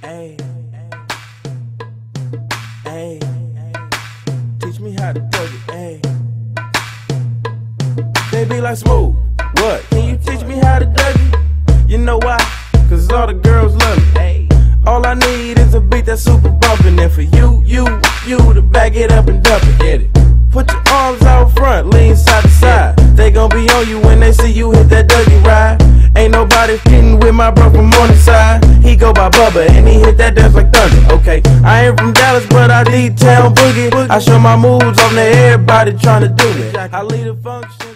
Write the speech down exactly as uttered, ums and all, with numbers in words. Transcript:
Hey, hey, teach me how to do it. Hey, they be like, Smooth, what? Can you teach me how to Dougie? You know why? Cause all the girls love me. Hey, all I need is a beat that's super bumpin', and for you, you, you to back it up and dump it. Get it. Put your arms out front, lean side to side. They gon' be on you when they see you hit that Dougie ride. Ain't nobody fitting with my bro from Morningside. He go by Bubba and he hit that dance like thunder. Okay, I ain't from Dallas, but I D-town boogie. I show my moves on to everybody tryna do it. I lead a function.